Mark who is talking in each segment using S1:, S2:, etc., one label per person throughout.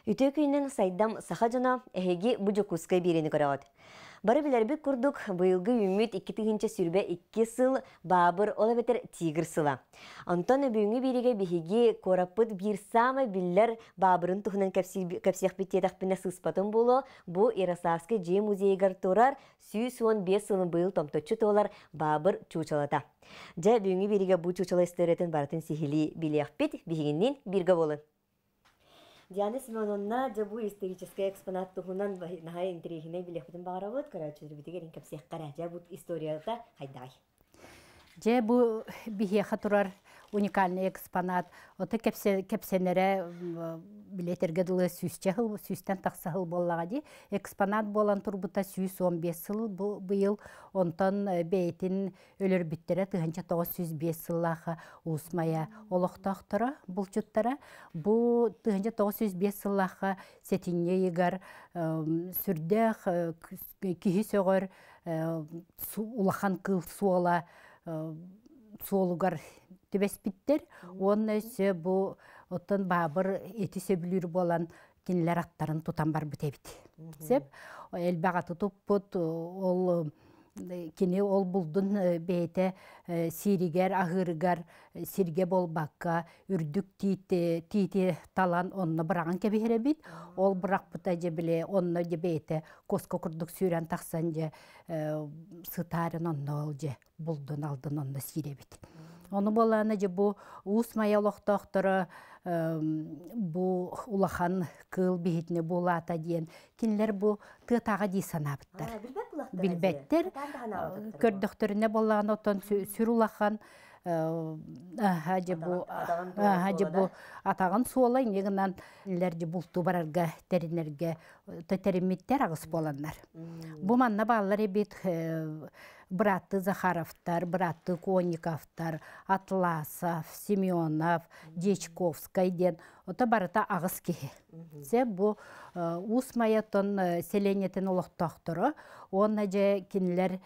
S1: Үтө күйінен сайдам Саха жана эһеги бу Дьокуускай берени көрөт. Бары билербит курдук быйылгы үмүт 2-тигинче сүрбе 2 сыл баабыр ола бетер тигр сыла. Антон бүгүнгү бириге бихиги кораппыт бир самы биллер баабырын тухунан кепсиях биттетакпине сыспатын боло бу Ярославскай же музейгар турар 115 сылын быйыл томточу толар баабыр чуучалата. Же бүгүнгү бириге бу чуучала историясын бартын сихили билиякпит бихигинин бирге болын. Диана Семеновна жабу исторический экспонат тухунан нахай интригине билехбитин багарабыт карачылыр битигерин кепсех кара жабу историята хайдай.
S2: Же бу бихеха турар уникальный экспонат. Ота кепсенере билетерге дылы сүстен тақсахыл боллағади. Экспонат болан турбута 115 сыл быйыл онтан бейтин өлөр биттере 1905 сыллаха усмая олоқтақтыра бұлчуттара. Бу 1905 сыллаха сетинне егар сүрдех кихи сөгөр улахан кыл суола суолугар төбеспиттер. Оны өсі бұ оттан баабыр еті сөбілір болан кенілер аттарын тутан бар бүтебіт. Сеп, әлбаға тұтып бұд, кені ол бұлдың бейті сиригер, ағыргар, сирге болбаққа, үрдік титі талан онны бірағын кебігері бит. Ол бірақ бұта же біле, онны же бейті қосқа күрдік сүйрен тақсан же сытарын онны ол же бұлдың алдын онны сире бит. Оны боланы же бұ ұсмая олықтақтыры бұ улахан кыл бейітіне болата дейін. Кенлер бұ тұтаға дей санабыттар. Билбеттер, көрдіқтеріне болағын отын сүр улахан атағын суолай негінен лерді бұлту барарға тәрінерге тәріметтер ағыс боландар. Бұ манна балалар ебет Братты Захаровтар, братты Конниковтар, Атласов, Семенов, Дьокуускай ден. Ота барыта ағыз кеге. Се бұ усмаятын селенетін олықтақтыры. Оны же кенілер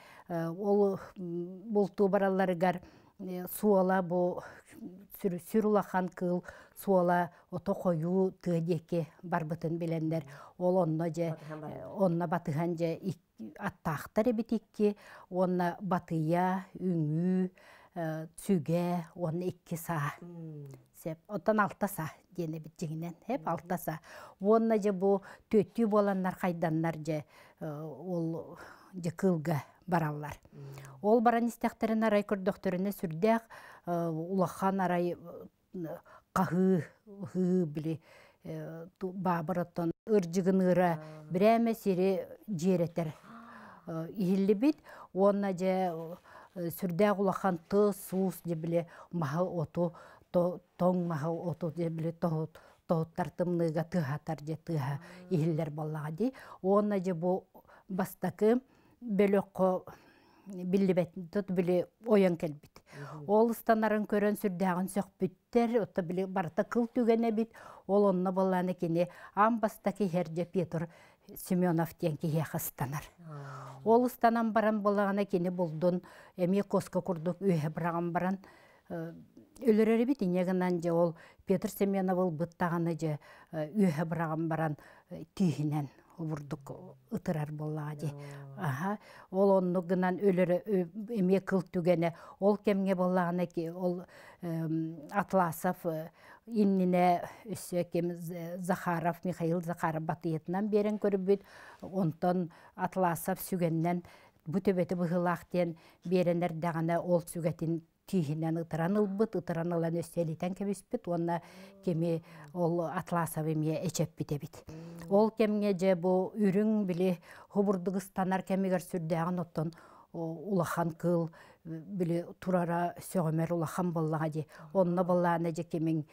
S2: бұлту бараларығар суала бұ сүрулахан кыл суала ото қою тыдеке барбытын білендер. Ол онна батыған же аттақтар ебетекке, онна батыя, үңі, сүге, онна икки са. Оттан алтаса дені бит жеңінен, хеп алтаса. Онна же бұ төттүй боланнар қайданнар же ол же кылға баралар. Ол баран истяқтарын арай көрдіқтеріне сүрдәқ улахан арай қағы білі баабырыттан ыржығын ұра бірәмі сері жеретер ихілі бит. Онна же сүрдәқ улахан тұз, суыз де білі мағы оту, тоң мағы оту де білі тоғыттартымныға тұғатар же тұға ихілер болаға де. Онна же бұл бастақы бөлөккө билибет тот биле оян келбит. Ол станарын көрөн сүрдәгән сөкбүттер, отта биле барта кыл түгәне бит. Ол онны болланы кене амбастаки Херже Петр Семенов тенки яхастанар. Ол станан баран боллагана кене булдун эме коска курдук үйе барган баран өлөрөр бит. Негенан же ол Петр Семенов бол быттаганы же үйе барган баран түйінен Вурдук ытырар боллади. Ол онну гынан өлөрө эме кыл түгене. Ол кемге боллагана ки ол Атласов иннине өсө кем Захаров, Михаил Захаров батыетнан берен көрүбүт. Онтон Атласов сүгеннен бу төбөтү быгылактен беренер дагана ол сүгетин түйінен ытыран ылбыт, ытыран ылан өстелитен кебіспіт, онна кеме ол Атласов еме эчеп бітебіт. Ол кемге же бұ үрің білі хубурдығыстанар кемегер сүрдәғын оттон улахан кыл білі турара сөғімер улахан боллаға де. Онна боллағына же кемен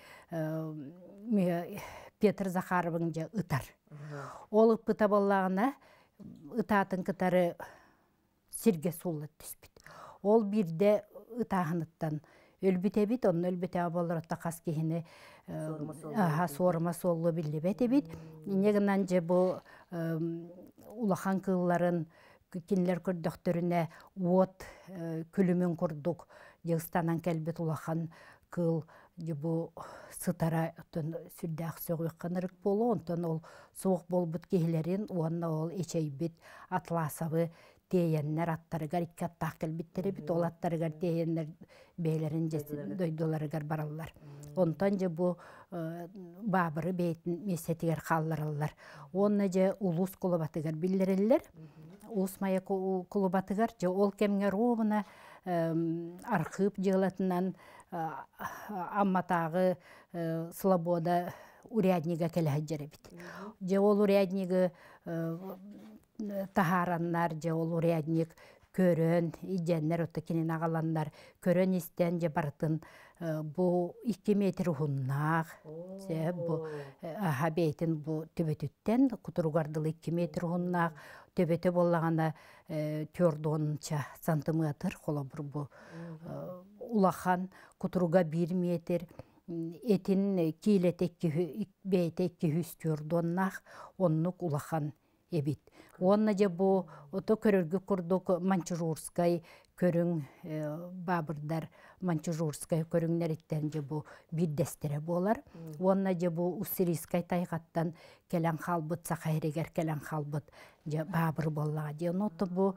S2: Петр Захаровың же ытар. Ол ыппыта боллағына ытатын кытары сирге сулы түспіт. Ол бирде ытағыныттан өлбүтебит, onun өлбүтә болырытта қас кейіні сорыма солы білі бәтебит. Негінан же бұл улахан кылларын кинлер көрдіқтіріне от күлімен көрдік. Жығыстанан кәлбет улахан кыл же бұл сытара сүрдәк соғық қанырық болу, онтан ол соғық болбыт кейлерін, онна ол ечейбіт атласавы дейеннер аттарыгар икки аттақ келбиттері бит, ол аттарыгар дейеннер бейлерін дойдоларыгар баралар. Онтан же бұ баабыры бейтін месетігер қалларалар. Онна же улус кулубатыгар биллерелер, улус мая кулубатыгар же ол кемге ровына арқып жығылатынан амматағы слобода уряднига келәһәджәре бит. Же ол уряднига тахараннар, же ол урядник көрөн, иженнер өттекенен ағаланнар, көрөн истен же бартын бу 2 метр хуннақ, бу бейтін бу төбетіттен, кутуругардылы 2 метр хуннақ, төбеті болағана 4-10 сантиметр, қола бір бу улахан, кутуруга 1 метр, этин кийлет бейте 200 оннук улахан эбит. Онна же бу ото көрөргө курдук Манчжурскай көрүң баабырдар Манчжурскай көрүңнериттерин же бу бир дестере болар. Онна же бу Уссурийскай тайгаттан келен халбыт Сахайрегер келен халбыт же баабыр боллага же ото бу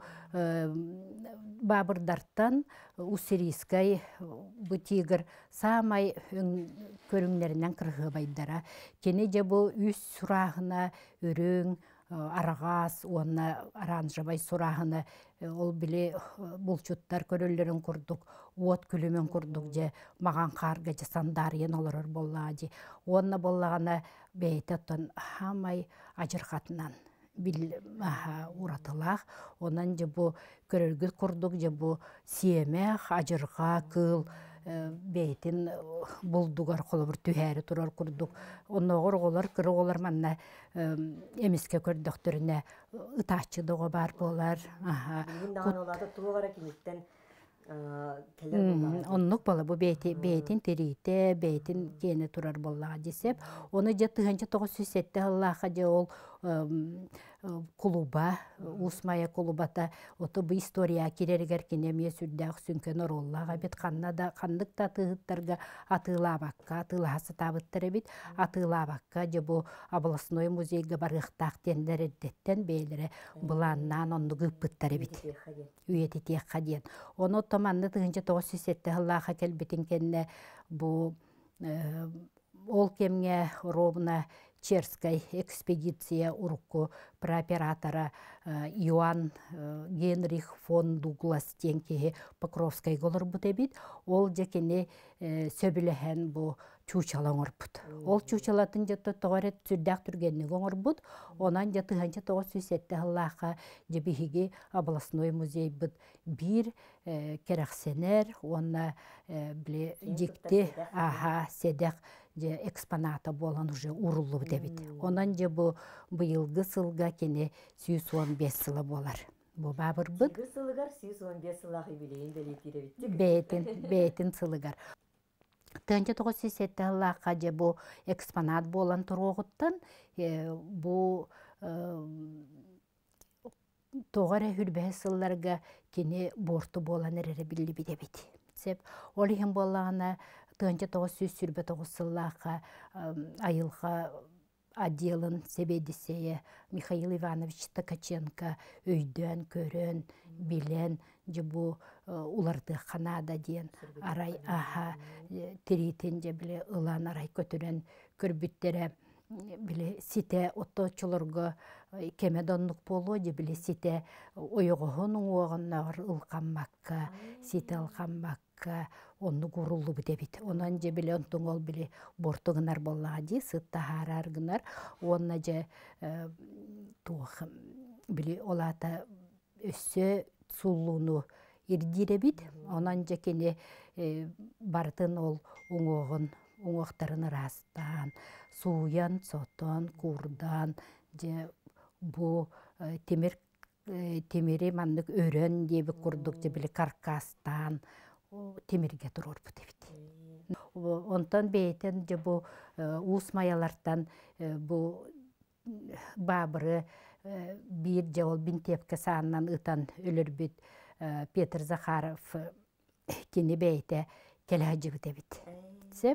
S2: баабырдартан Уссурийскай бу тигр самай көрүңнеринен кыргы байдара. Кени же бу үс сурагына өрөң арагас, онна аранжабай сурағыны, ол біле бұлчуттар көрілерін күрдік, от күлімен күрдік же, маған қарға же сандарыен оларыр боллады. Онна боллағына бейті оттан хамай ажырқатынан уратылақ. Онан же бұ көрілгіл күрдік же бұ сиемех, ажырға, кыл, бейтин булдугар қолы бір түхәрі тұрар күрдік. Онығыр олар, кірі олар манна емеске көрдіқтіріне ұтачыдығы бар болар. Оннық бала бұл бейтин терейте, бейтин кені тұрар болаға десеп. Оны же 1907 ғылаға же ол клуба, усмая клубата, ото bu история керергер кенемие сүрдәк сүнкен ороллаға бет қаннада қандықта тығыттарға атылабаққа, атыласы табыттары бет, атылабаққа же бұл областной музейге барықтақ тендер әдеттен бейлері бұланнан онды ғыппыттары бет. Үйеті тек қаден. Оны отоманны 1907 ғылаға келбетін кенне бұл ол кемге ровна Черскай экспедиция урукку прооператора Иоанн Генрих фон Дуглас тенкеге Покровскай голор бутебит, ол жекене сөбіліген бұ чуучалаң орбут. Ол чуучалатын жетті тоғарет сүрдәк түргенні оңырбут, онан жеті 1907 ғылаға жебігеге областной музей бұд бір керексенер, онна біле жекті седек же экспоната болан уже урулу дебит. Онан же бу быйылгы сылга кене 115 сылы болар. Бу баабыр быт.
S1: Сылгы сылыгар 115 сылағы билейін делетиребит.
S2: Бейтин сылыгар. 1907 жыллаға же бу экспонат болан туруғыттан бу тоғара хүрбе сылларга кене борту болан әрері билли бидебит. Сеп, олихин болағына 1909 сыллаға айылға отделын себедісее Михаил Иванович Ткаченко өйден, көрен, билен, жібу уларды қанада ден, арай аға теритен же біле ұлан арай көтірен көрбіттері біле сите отточылырғы кемедонлық болу же біле сите ойығығын оғыннағыр ұлқанмаққа, сите ұлқанмаққа, онны гуруллу бітебит. Онан же біле онтың ол біле бортығынар боллади, сытта харарғынар, онна же туғым біле олата өссө суллуну ирдиребит. Онан же кене бартын ол оңоғын, оңоқтарын растан, суян, сотон, курдан, же бұ темири маннык өрен дебі курдук же біле каркастан, темирге тұрор бұтебит. Онтан бейтен же бұ уус маялардан бұ баабыры бір же ол бинтепке сааннан ұтан өлір бүт Петр Захаров кені бейте келәжі бұтебит. Сеп,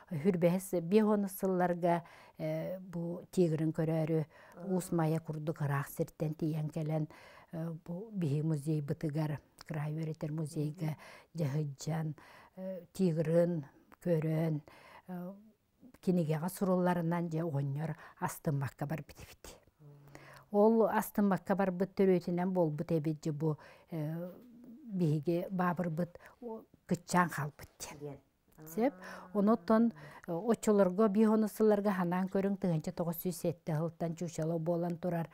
S2: хүрбәс бехоны сылларга бу тигрин көрөрү усмая курдук рах сиртен тиян келен бу бихи музей бытыгар край өретер музейге жахыджан тигрин көрөн кинигега сурулларынан же оңнор астымакка бар битибит. Ол астымакка бар бүттөрөтүнөн болбут эбит же бу биге баабыр быт кытчан халбыт. Сеп, онотон очолорго бихонысыларга ханан көрүң 1907 жылдан чуучала болан турар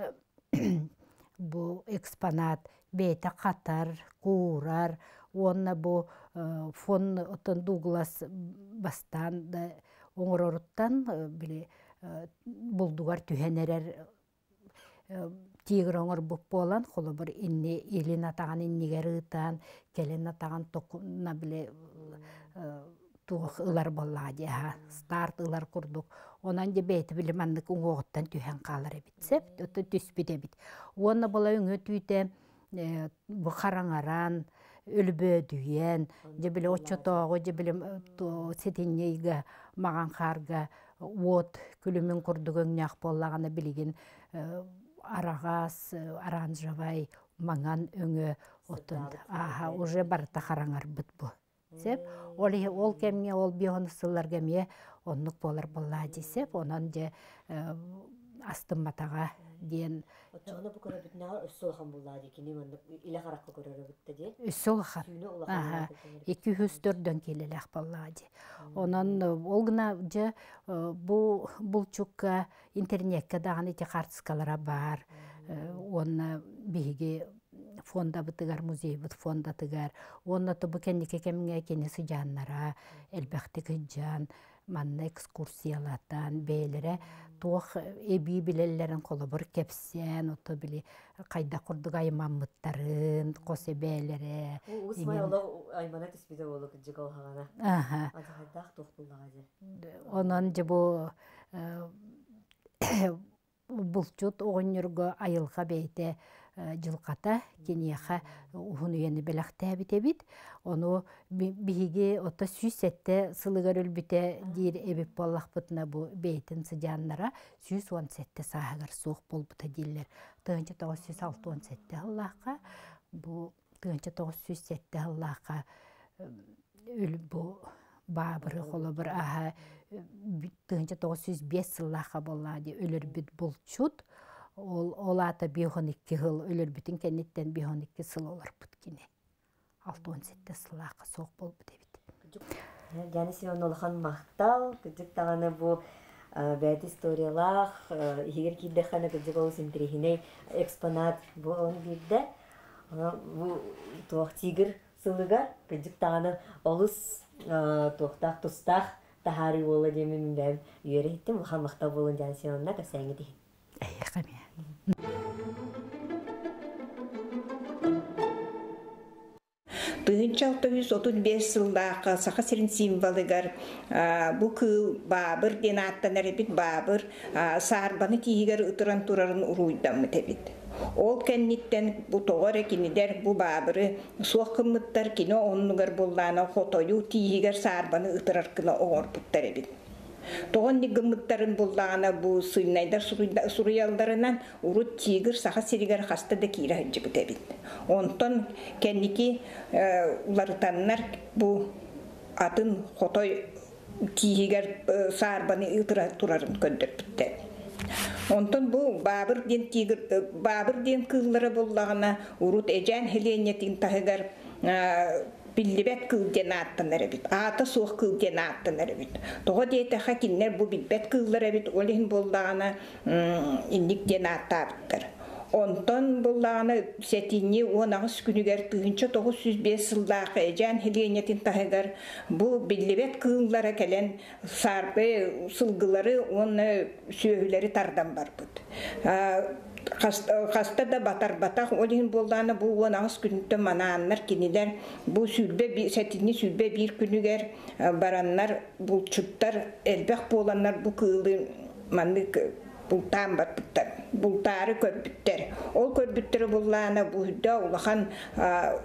S2: бу экспонат бейте катар, курар, онна бу фон отон Дуглас бастан да оңороруттан биле булдугар түһенерер тигр оңор буп болан холо бир инне элин атаган иннигер ытан келен атаган токуна биле тух ылар боллади старт ылар курдук онан же бейти биле мандык оңоттан түһен калар эбитсеп өтө түспүдө бит онна бола өңө түйтө бу караңаран өлбөдүйен же биле очотого же биле сетиннейге маган карга вот күлүмүн курдук өңнак боллаганы билигин арагас оранжевай манган өңө отун уже барта караңар бит бу сеп ол кемге ол бионысыларга ме оннук болар болла десеп онан же астыматага ден
S1: Отчоғына бұл көрі бүтінағар өссолхан болады екені, илі қараққа көрері бүтті де?
S2: Өссолхан. 204-ден келелек болады. Онан ол гына же бұл чукка интернетке дағын ете қартысқалара бар. Оны биге фонда бытыгар, музей быт фонда тыгар. Оны тұбы кәнеке кәміңе кенесі жаннара, әлбәқті күджан, манна экскурсиялатан, бейлері, туох эби билеллерин колобур кепсен, ото били кайда курдук аймаммыттарын, косе бейлери.
S1: Усмай олог аймана түспиде болу күджік олғағана. Адағайдақ тоқтулағады.
S2: Онан же бұлчут оғынырға айылға бейте жылқата кенеха ухунуяны белахта битебит ону биге ота сүйсетте сылыгар өлбүте дир эбип боллахпытына бу бейтин сыжаннара 117 саагар суох болбута диллер 1967 аллахка бу 1907 аллахка бу баабыры холобур аха 1905 сыллаха боллади өлөрбүт булчут ол ата 5-12 жыл өлөр бүтін кенеттен 5-12 сыл олар бүткіне. 6-17 сылаққа соқ бол бүтебіт.
S1: Яны сен олған мақтал, күдік тағаны бұл бәді историялақ, егер кейді қаны күдік олыс интерегіне экспонат бұл оны берді. Бұл тоқ тигір сылыға күдік тағаны олыс тоқтақ тұстақ тахари болы демін бәм үйері еттім. Бұған мақтал болын яны сен онына көсәңі дейін.
S2: Әйеқаме.
S3: Тыгынча 1935 жылдағы Саха сирин символыгар бұл кыл баабыр ден аттан әребет баабыр саарбаны тиігер ұтыран турарын ұруйдамы тәбет. Ол кәнниттен бұл тоғыр әкенедер бұл баабыры суақ қымыттар кені онығар болланы қотойу тиігер саарбаны ұтырар кіні оғыр бұттар әбет. Тоғын негіміттарын боллағына бұл сыйнайдар сұруялдарынан ұрыт тигір саха сиригер хаста да кейра хүнжі бұт әбет. Онтон кәннеки уларытаннар бұл атын қотой тиігер саарбаны ұтыра турарын көндір бұтты. Онтон бұл баабыр ден кыллары боллағына ұрыт әжән хеленетин тағығар биллибет кылден аттанар бит. Ата суох кылден аттанар бит. Тога дейте хакиннер бу билбет кыллар бит. Олин боллагана инниктен аттаптыр. Онтон боллагана сетинни 19 күнүгер 1905 жылдагы эжан хеленетин тагыгар бу биллибет кыллара келен сарбы сылгылары оны сүйөлери тардан барбыт. Хаста да батар-батақ олин болданы бұл 19 күнді манааннар кенелер бұл сәтіне сүлбе бір күнігер бараннар бұл чүттар әлбәқ боланнар бұл кылы манны бұлтан бар бұттар бұлтары көрбіттер ол көрбіттері болланы бұл үдді олақан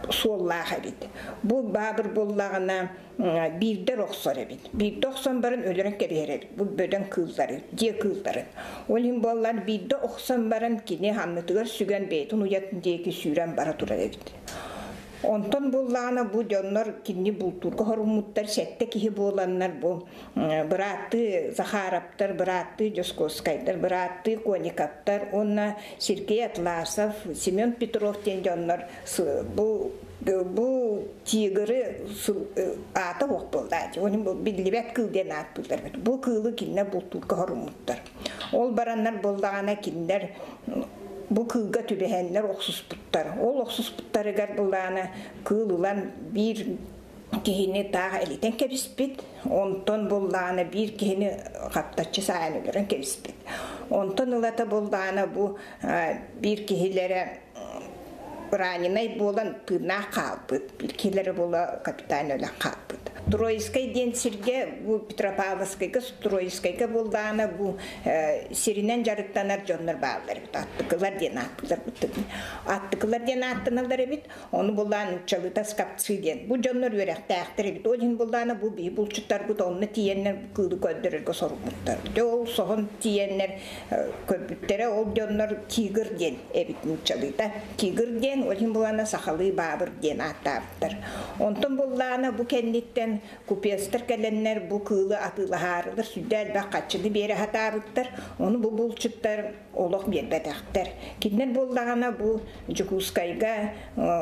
S3: sollaha bit. Bu baabyr bollagana birde roksor bit. Bir 90 barın ölürün kebehere bit. Bu böden kızları, diye kızları. Olim bollar birde 90 barın kine hamlıtıgar sügen beytun uyatın diye ki süren bara dura bit. Ondan bollagana bu dönler kinni bulturga horumutlar sette kihi bolanlar bu bırattı Zaharaptar, bırattı Dьокуускайдар, bırattı Konikaptar, onna Sergey Atlasov, Semyon Petrov dönler bu tigri ata okpuldadı. Onun bu billibet kılden atpullar. Bu kılı kinne bulturga horumutlar. Ol baranlar bollagana kinler bu kılga tübehenler oksus puttar. Ol oksus puttarı garbulana kılılan bir kihini tağa eliten kebispit. Ondan bollana bir kihini kaptaçı sayını gören kebispit. Ondan ılata bollana bu bir kihilere ranınay bolan tırnağı kalpıt. Bir kihilere bola kapitan öyle kalpıt. Троицкай ден сирге bu Petropavlovskayga, Троицкайга boldana bu sirinen jarıktanar jonlar bağlar bit. Attıklar den attılar bit. Attıklar den attınalar bit. Onu bolan çalıta skapçı den. Bu jonlar yörek tağtır bit. Olin boldana bu bir bulçutlar bit. Onu tiyenler kıldı ködürürge sorumluluklar. Ol soğun tiyenler köbütlere ol jonlar tigir den ebit çalıta. Tigir den olin bolana sahalı baabyr den attaptır. Ondan boldana bu kenditten kupiyastır gelenler bu kılı atılaharılır, süddel ve kaçılı beri hatabıttır. Onu bu bulçutlar oluk bir bedaktar. Kinler bollağına bu Dьокуускайга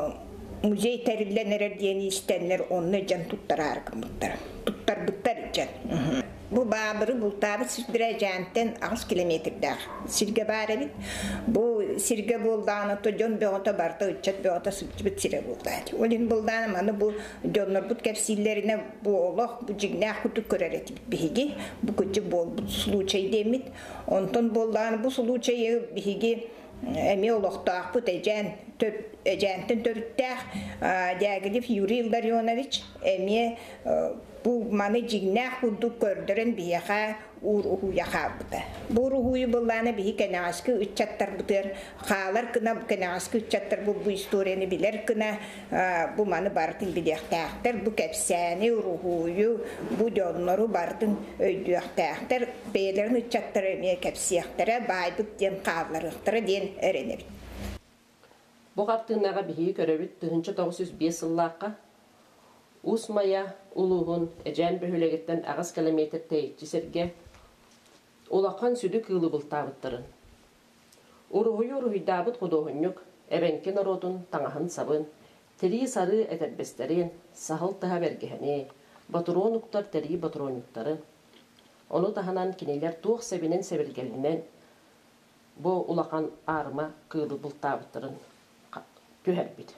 S3: muzey terillenler diyeni istenler onunla can tuttar harkımıttır. Tuttar bıttar can. Bu baabyry bultabı sirdirejänten 6 kilometrde. Sirge bare bit. Bu sirge boldana to jon beota barta uçat beota sirge sirge boldadı. Olin boldana mana bu jonlar but kepsillerine bu olaq bu jignah kutu köreret bihigi. Bu küçük bol bu случай demit. Ondan boldana bu случайı bihigi emi olaqtaq bu ejenten törüttaq Dягилев Юрий Илларионович emi bu manı jignah kutu kördüren biha uruhu yakabıda. Bu uruhuyu bollana bihi kenaskı uçattar budur. Xalar kına kenaskı uçattar bu istoriyani biler kına bu manı bartın bilektağdır. Bu kepsani uruhuyu bu jonları bartın öydüktağdır. Beylerin uçattar emiye kepsiyaktıra baydık den xalarıqtıra den öğrenebit.
S4: Bu qartığınağa bihi köröbüt 1905 yıllarqa Usmaya uluğun ejən böhülegetten 6 kilometr teyitçi serge ulaqan südü kılı bultabıttırın. Uruhuydabıt kudohunyuk ebenki narodun tağahın sabın teri sarı etebbesterin sahıl taha bergeheni baturonuktar teri baturonuktarı onu tahanan kiniler tuğ sebinin sebilgelinden bu ulaqan arma kılı bultabıttırın tüherbit.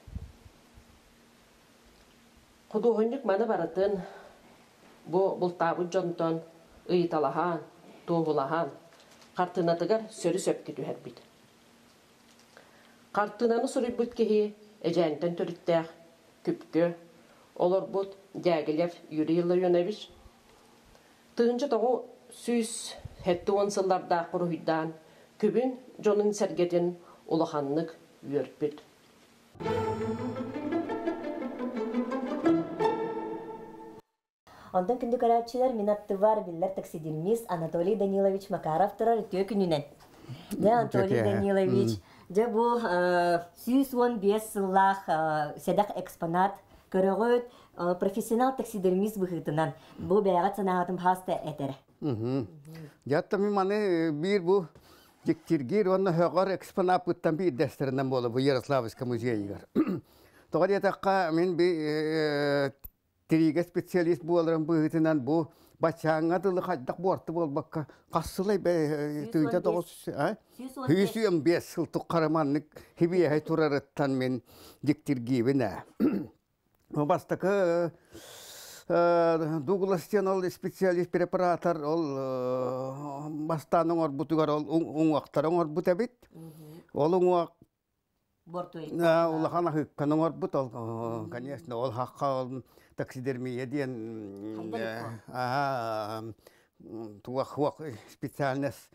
S4: Kuduhunyuk mana baratın bu bultabı jonton ıytalahan, tuğulahan, kartınatıgar sörü söpkü tüherbit. Kartınanı sürübüt kehi ejenten törüttəq, küpkü, olur bud Dягилев Юрий Илларионович. Tığınca toğu süs hetti onsıllarda kuruhuydan kübün jonun sergetin ulahanlık yörpüt.
S1: Ondan kündü karatçılar minatты var biller taksidimiz Anatoliy Danilович Makarov turar ötüyor gününen. De Anatoliy Danilович, de bu 115 yıllık sedak eksponat körögöt profesyonel taksiderimiz bıhıtınan bu beyaz sanatım hasta etere.
S5: Yatta mi mane bir bu diktirgir onu högar eksponat bıttan bir desterinden bolu bu Yaroslавскай muzeyigar. Toğadi yatakka min bir Tiriga spesialist bu olarak bu hitinden bu başağına da hatta bortu bol bakka kasılay be tüyde doğus ha 115 yıl tukaramanlık hibiye hay turarıttan men diktir gibi ne o bastaka Douglas Channel spesialist preparator ol bastanın orbutugar ol unwaktar orbut ol unwak ulahana hıkkanın orbut ol конечно ol hakka taksidermiye diyen tuğak spesialnes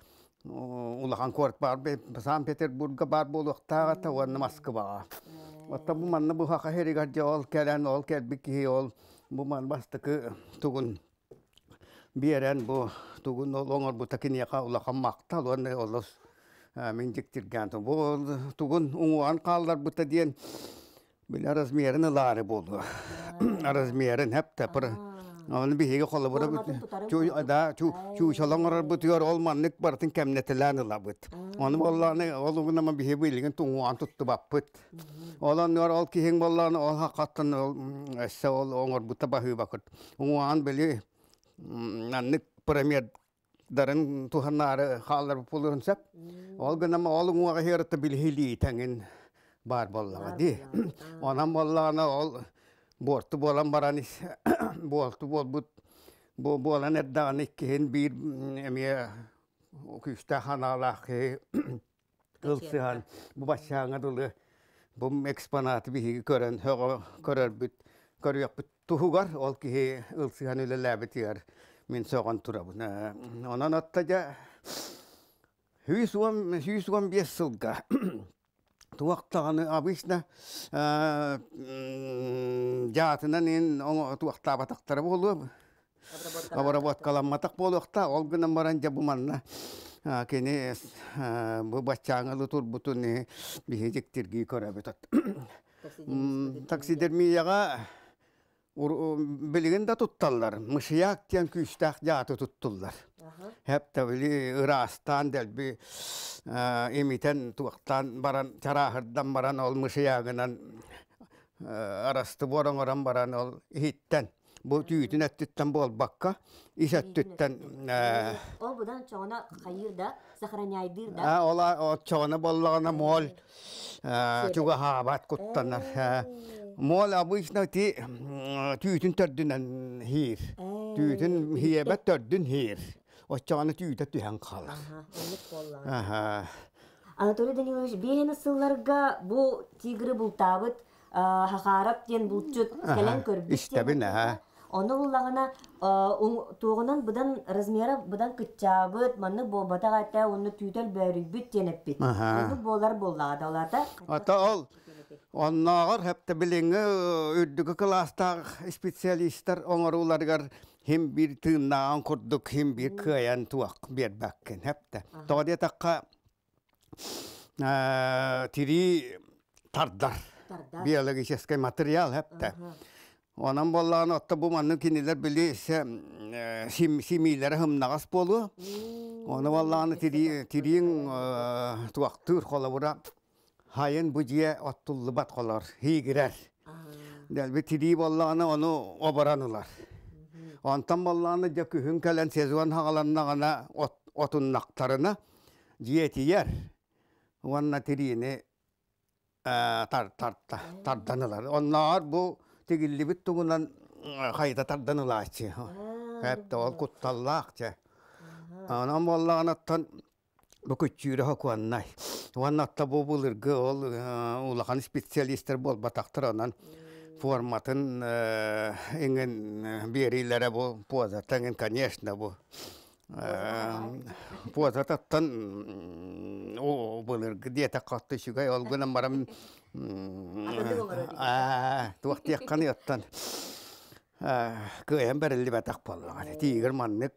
S5: улахан корт бар, Санкт-Петербурга бар болуқтаға та оны Москваға. Отта бұл манны бұл хақа херигар ол кәлән, ол кәлбікі ол бұл ман бастықы тұғын берен бұл тұғын ол оңыр бұл тәкінеға улахан мақтал, оны олыс мен жектірген. Бұл тұғын ұңуан қалдар бұта дейін білі размерін ұлары болды. Размерін әпті бір. Onu bir hege kolla bura çuучалаңар бутуyor olmanlık bartın kemnetilen ıla but. Onu bollağını oluğuna ama bir hege bilgin tuğuan tuttu bapıt. Olanlar ol kihen bollağını ol hakattan esse ol oğur buta bahı bakıt. Uğuan bili anlık premier darın tuhanları hallar bulurun sep. Olgun ama olun uğa herita bil hili tengin bar bollağı di. Onam bollağına ol bortu bolan baranis bortu bol but bolan eddan ikkihin bir emiye küste hanalah ılsıhan bu başağına dolu bu eksponatı bir gören görer bit görüyor bit tuhugar ol ki ılsıhan öyle labet yer min soğan turabın onun attaca hüsüvam bir sılga tuaqtağını abisna jatından en tuaqta bataqtara bolu abarabot kalammatak boluqta olgunan baranca bu manna kene bu başçaŋalı turbutun bihecektirgi korabetat taksidermiyaga bilgin de tuttallar mışıyak diyen küçtak jatı tuttular hep tabi ırastan del bir emiten tuaqtan baran çarahırdan baran ol mışıyagınan arastı boran oran baran ol hitten bu tüyütün ettitten bol bakka isettitten
S1: o budan çoğuna hayır da sохраняйдыр da
S5: o çoğuna bollağına mol çuga habat kuttanlar mol abışna ti tüyütün tördünen hir tüyütün hiyebet tördün hir o çoğuna tüyüte tühen kalır
S1: Anatoly Danilович behen ısıllarga bu tigri bultabıt hakarap diyen bulçut kelen körbüt
S5: İşte ha.
S1: Onu bullağına tuğunan budan razmera budan kıçabıt manı bo batagata onu tüytel börübüt diyen epbit. Onu bolar bollağı da olarda.
S5: Ata ol. Onlar hep de bilingi üddüğü klasta spesialistler onurulargar hem bir tığınağın kurduk hem bir kıyan tuğak bir bakken hep de. Doğru takka tiri tardar. Biyolojik materyal hep de. Onun bollağın otta bu manı kiniler bilirse similere hım nağas bolu. Onu bollağını tiriyin tuğaktır kolabura hayın bujiye ottullu bat kolar, higirer. Delbi tiri bollağını onu obaranılar. Ondan bollağını jakühün kelen sezuan hağalanağına otun naktarına jiyeti yer. Onunla tiriyini tardanılar. Onlar bu tigilli bittuğundan hayda tardanılar. Hep de ol kuttallıkça. Ondan bollağını attan bu küçüğü hakuannay. Vannatta bu bulurgu ol ulağın spesialistler bol bataktır onan formatın ingen biyerilere bu pozatan ingen конечно bu pozatattan o bulurgu diye takattı şugay olgunan maram tuakti yakkanı yattan köyem berilli batak bollağı tiger mannik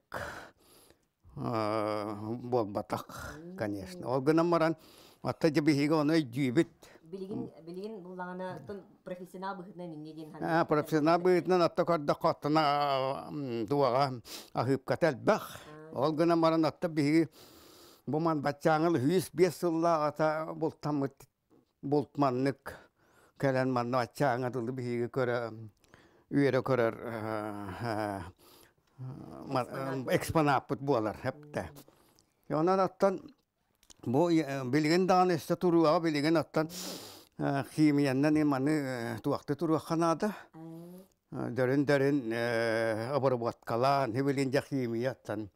S5: bol batak конечно olgunan maran hatta cebihiga onu jübit
S1: Bilgin bullağına profesyonel bıhıtına dinlediğin
S5: profesyonel bıhıtına hatta kadda katına duağa ahıp katel bak olgunan maran hatta bihi bu man batçağılı 105 yılla ata boltmanlık kelen man batçağılı bihi köre üyere körer eksponat bolar hep de. Ondan attan bu bilgin danışta turuğa bilgin attan kimyandan imanı tuaqta turuğa kanada. Derin abarbat kalan hibilince kimiyattan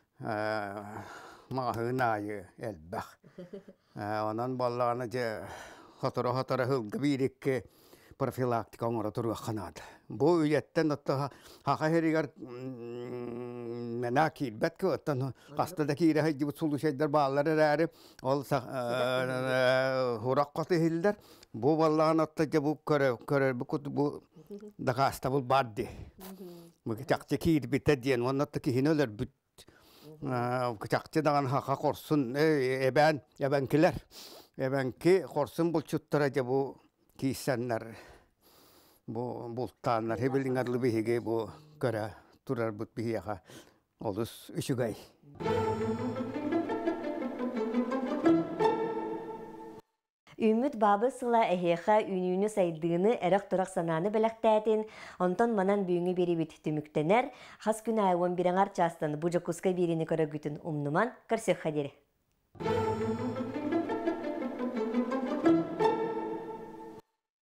S5: mahınayı elbaq. Ondan ballağına je hatara hılgı birik profilaktik oңора turuğa kanada. Bu üyetten otta haka herigər mənə kilbət ki, ottan qastadakı irə həcci bu sulu şeylər bağları rəri, ol huraq qatı hillər. Bu vallahan otta bu körər, bu da qasta bu bardi. Bu çaqçı kiyir bitə diyen, onun otta ki hinələr büt. Çaqçı dağın haka qorsun, ebənkilər. Ebənki qorsun bulçutlara bu kiysenlər. Bu bultanlar hebelin adlı bihige bu göre turar but bihiyaha olus üçügay.
S1: Ümit babı sıla eheha ününü saydığını erak durak sananı belaktatin, ondan manan büyüğünü beri bit tümüktener, has günü ayvan bir anar çastan bu Dьокуускай birini kara gütün umnuman, karsık hadiri.